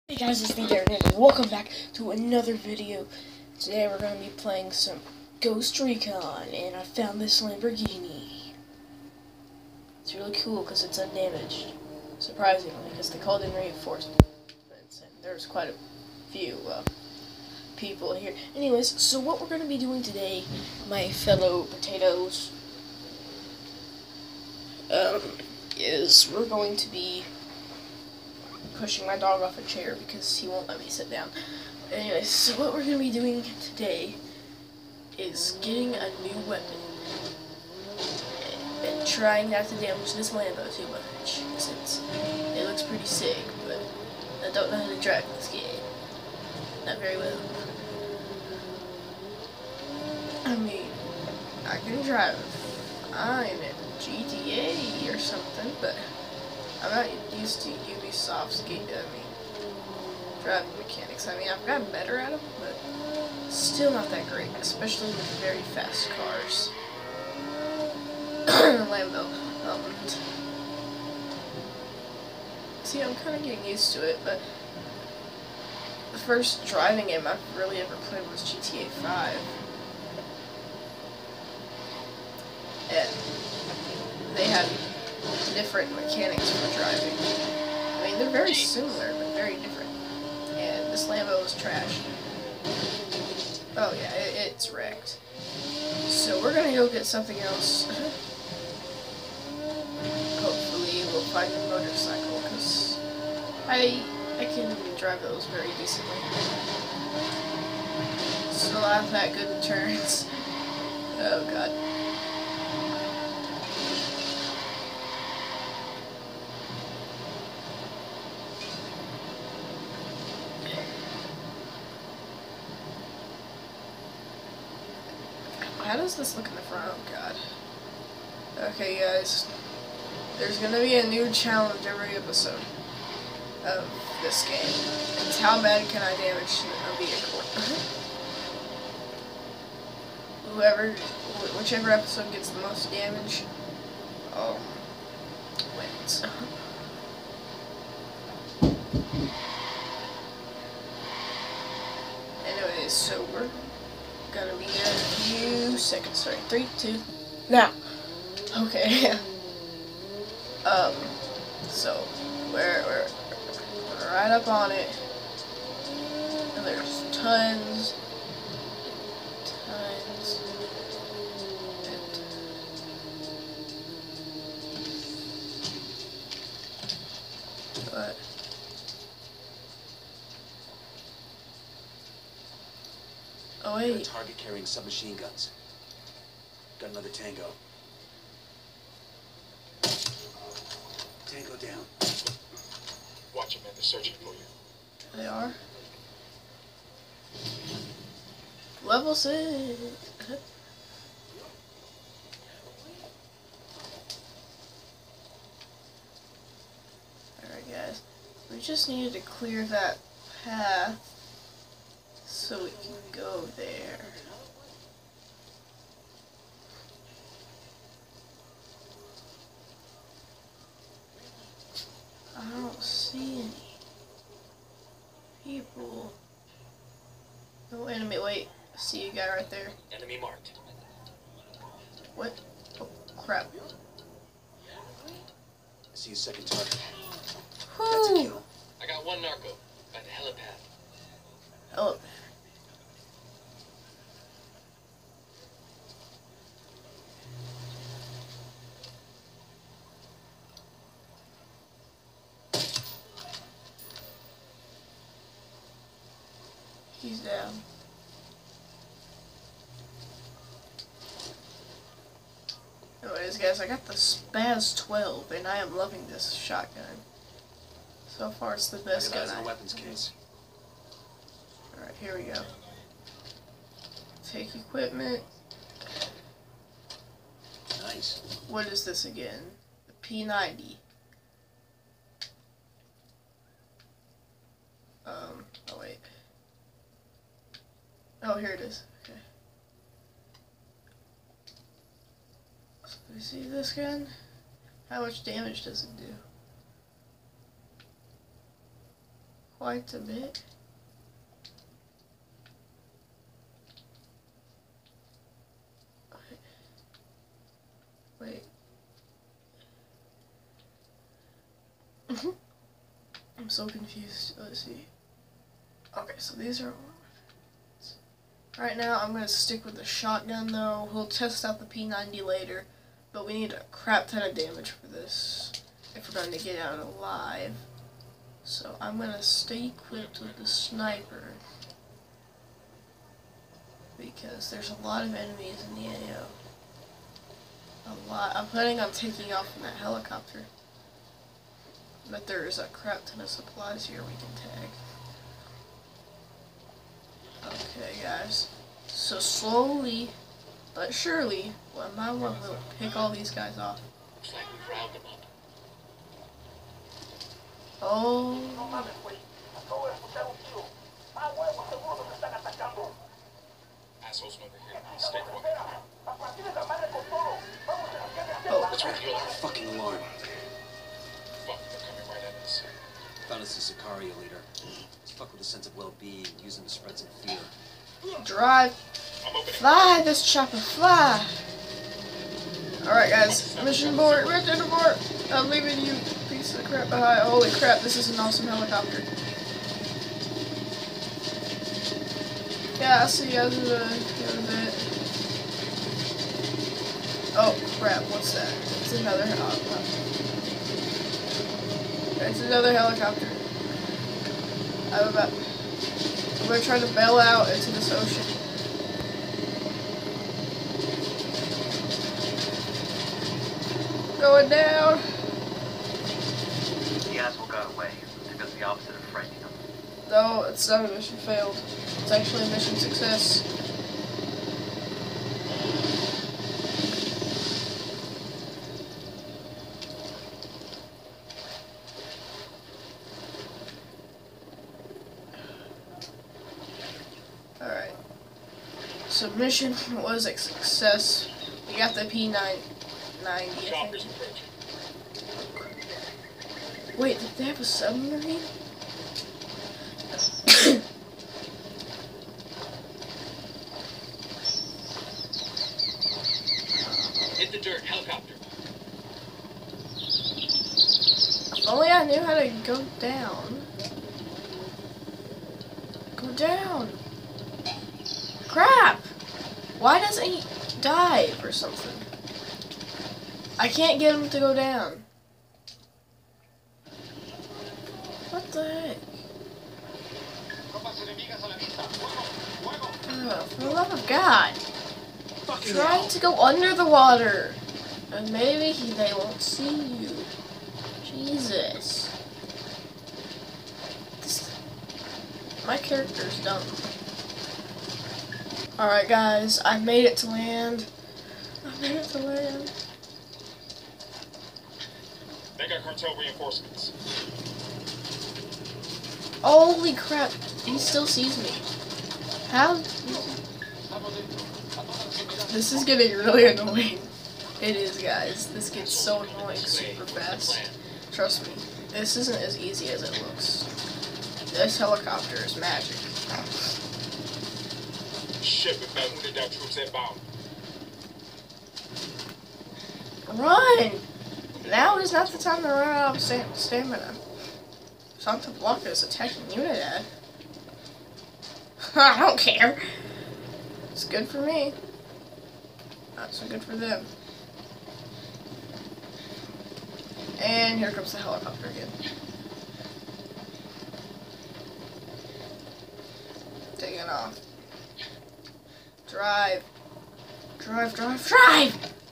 Hey guys, it's me, Darren, and welcome back to another video. Today we're going to be playing some Ghost Recon, and I found this Lamborghini. It's really cool because it's undamaged, surprisingly, because they called in reinforcements, and there's quite a few people here. Anyways, so what we're going to be doing today, my fellow potatoes, is we're going to be pushing my dog off a chair because he won't let me sit down. Anyways, so what we're going to be doing today is getting a new weapon and trying not to damage this Lambo too much, since it looks pretty sick, but I don't know how to drive this game. Not very well. I mean, I can drive. I'm in GTA or something, but I'm not used to Ubisoft's driving mechanics. I mean, I've gotten better at them, but still not that great, especially with very fast cars. Lambo. See, I'm kind of getting used to it, but the first driving game I've really ever played was GTA 5. And they had different mechanics for driving. I mean, they're very similar, but very different. And this Lambo is trash. Oh yeah, it's wrecked. So we're gonna go get something else. Hopefully we'll find a motorcycle, because I can drive those very decently. Still not that good in turns. Oh god. How does this look in the front? Oh god. Okay guys, there's gonna be a new challenge every episode of this game. It's how bad can I damage a vehicle. Whichever episode gets the most damage, wins. Anyways, so we're gonna be there in a few seconds. Sorry, 3, 2, now. Okay. So we're right up on it, and there's tons. But oh wait. Got a target carrying submachine guns. Got another Tango. Tango down. Watch them, man. They're searching for you. They are. Level 6. Alright guys. We just needed to clear that path so we can go there. I don't see any people. No enemy. Wait, I see a guy right there. Enemy marked. What? Oh crap. I see a second target. That's a Whoo! kill. I got one narco by the helipad. Oh. He's down. Anyways, guys, I got the Spaz 12, and I am loving this shotgun. So far, it's the best gun. Organize the weapons case. Alright, here we go. Take equipment. Nice. What is this again? The P90. Oh wait. Oh, here it is. Okay. So you see this gun? How much damage does it do? quite a bit. Wait. I'm so confused. Let's see. Okay, so these are all. Right now, I'm going to stick with the shotgun, though. We'll test out the P90 later, but we need a crap ton of damage for this if we're going to get out alive. So I'm going to stay equipped with the sniper, because there's a lot of enemies in the AO. A lot. I'm planning on taking off in that helicopter, but there's a crap ton of supplies here we can tag. Okay, guys, so slowly but surely, one by one, we'll pick all these guys off. Looks like we've riled them up. Oh, Assholes over here. Stay quiet. oh, What's with the alarm? Fucking alarm. Fuck, they're coming right at us. Found us a Sicario leader. Let's fuck with a sense of well-being, use them to spread some fear. drive, I'm opening. fly this chopper, fly. Alright, guys, mission board, mission board. I'm leaving you, piece of crap, behind. Holy crap, this is an awesome helicopter. Yeah, I'll see you guys in a bit. Oh crap, what's that? It's another helicopter. It's another helicopter. I'm gonna try to bail out into this ocean. Going down. The asshole got away. It does the opposite of frightening him. No, it's not a mission failed. It's actually a mission success. Alright. So mission was a success. We got the P990, I Choppers think. approaching. Wait, did they have a submarine? Hit the dirt, helicopter. If only I knew how to go down. Go down. Crap! Why doesn't he dive or something? I can't get him to go down. What the heck? Oh, for the love of God. Try to go under the water. And maybe they won't see you. Jesus. My character's dumb. Alright guys, I made it to land. I made it to land. They got cartel reinforcements. Holy crap, he still sees me. How? This is getting really annoying. It is, guys. This gets so annoying super fast. Trust me, this isn't as easy as it looks. This helicopter is magic. Shit, with that wounded down troops inbound. Run! Now is not the time to run out of stamina. Santa Blanca is attacking Unidad. I don't care. It's good for me. Not so good for them. And here comes the helicopter again. Taking off. Drive. Drive, drive, drive!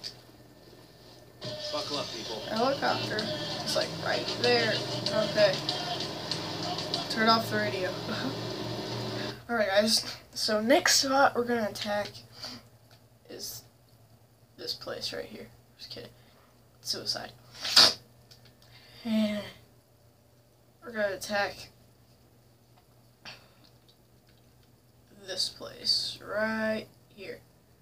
Buckle up, people. Helicopter. It's like right there. Okay. Turn off the radio. Alright guys, so next spot we're gonna attack is this place right here. Just kidding. Suicide. And we're gonna attack this place right here.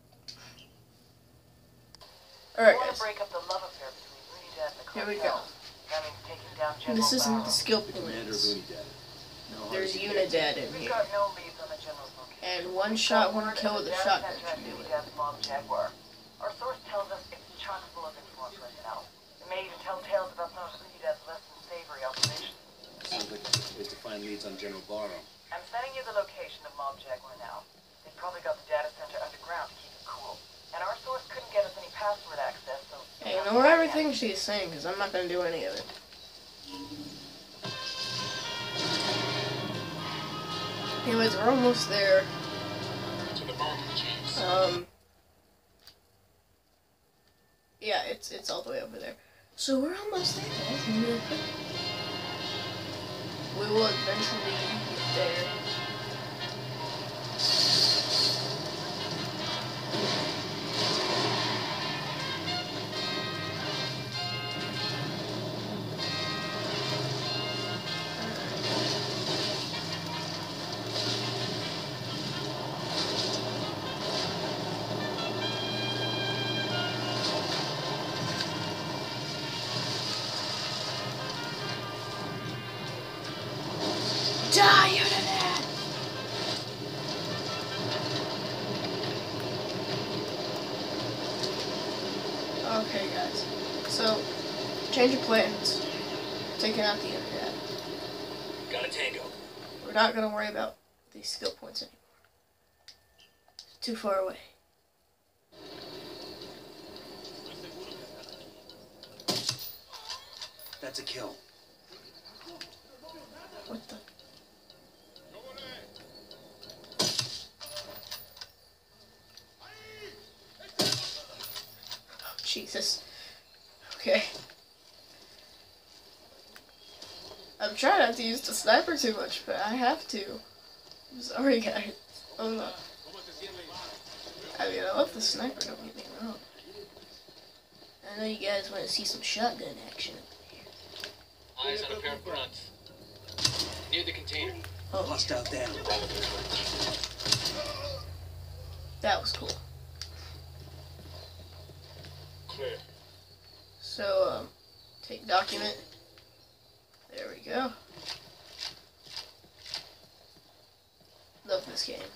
Alright guys. Break up the love affair between Unidad and the Here we go. cartel. That means taking down General This isn't Barrow. the skill The commander of points. Unidad. No, There's Unidad in We've here. got no leads on the general's location. And one shot, one kill with a shotgun can do it. Mob Jaguar. Our source tells us it's chock full of influence personnel. It may even tell tales about some of Unidad's less than savory operations. Sounds like the ways to find leads on General Barrow. I'm sending you the location of Mob Jaguar now. They've probably got the data center underground to keep it cool. And our source couldn't get us any password access, so... Hey, ignore everything she's saying, because I'm not going to do any of it. Anyways, we're almost there. To the bone, Chiefs. Yeah, it's all the way over there. So we're almost there, guys. We will eventually get there. Die, Unidad! Okay, guys. So, change of plans. Taking out the Unidad. Got a tango. We're not going to worry about these skill points anymore. It's too far away. That's a kill. What the? Oh, Jesus. Okay. I'm trying not to use the sniper too much, but I have to. I'm sorry, guys. Oh no. I mean, I love the sniper, don't get me wrong. I know you guys want to see some shotgun action. Eyes on a pair of grunts. Near the container. Oh, Hostile down. that was cool. Clear. So, take document. There we go. Love this game.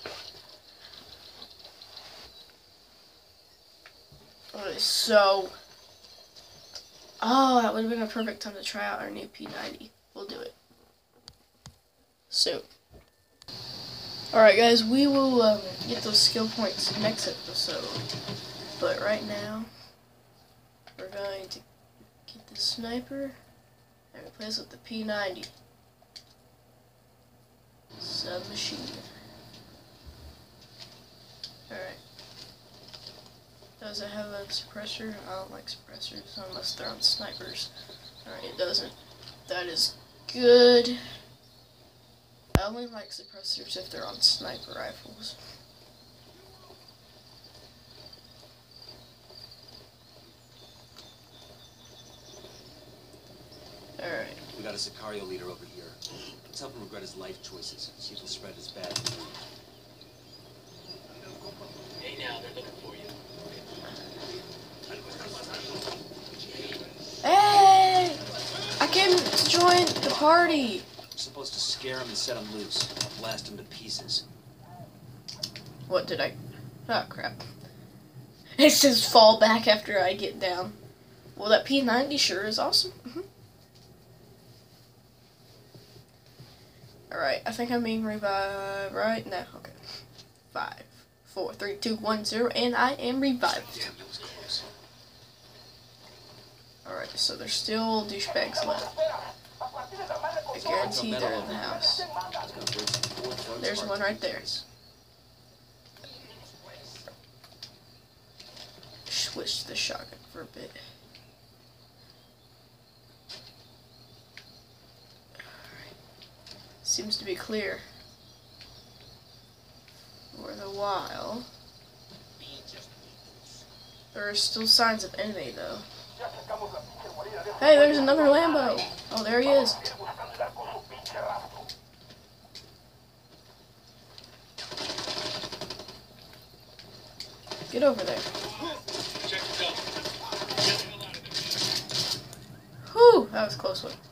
Okay, so... Oh, that would have been a perfect time to try out our new P90. We'll do it soon. Alright guys, we will get those skill points next episode. But right now, we're going to get the sniper and replace it with the P90. Submachine. Alright. Does it have a suppressor? I don't like suppressors unless they're on snipers. Alright, it doesn't. That is good. I only like suppressors if they're on sniper rifles. Alright. We got a Sicario leader over here. Let's help him regret his life choices. See if he'll spread his bad news. Hey now, they're looking for you. Hey! I came to join the party! We're supposed to scare him and set him loose. Blast him to pieces. What did I... Oh, crap. It says fall back after I get down. Well, that P90 sure is awesome. Alright, I think I'm being revived right now. Okay. 5, 4, 3, 2, 1, 0, and I am revived. Damn, that was close. Alright, so there's still douchebags left. I guarantee they're in the house. There's one right there. Switch to the shotgun for a bit. Seems to be clear for the while. There are still signs of enemy though. Hey, there's another Lambo! Oh, there he is. Get over there. Check the gun. Whew, that was a close one.